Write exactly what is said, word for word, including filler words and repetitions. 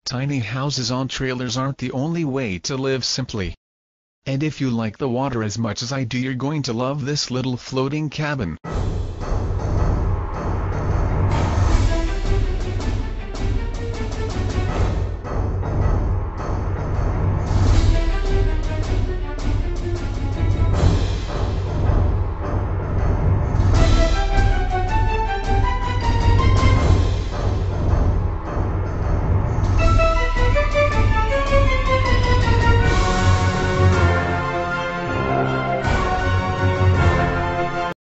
Tiny houses on trailers aren't the only way to live simply. And if you like the water as much as I do, you're going to love this little floating cabin.